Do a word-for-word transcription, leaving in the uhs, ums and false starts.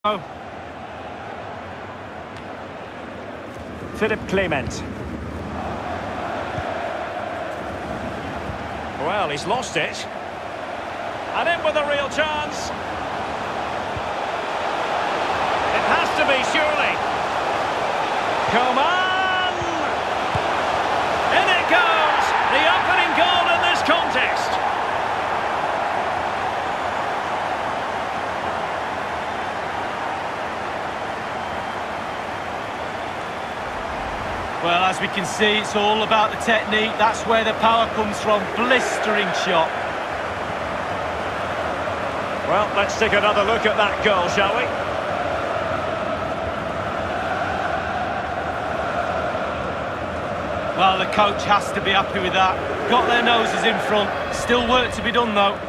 Philip Clement. Well, he's lost it. And in with a real chance. It has to be, surely. Come on! In it goes! The opening goal in this contest. Well, as we can see, it's all about the technique. That's where the power comes from. Blistering shot. Well, let's take another look at that goal, shall we? Well, the coach has to be happy with that. Got their noses in front. Still work to be done, though.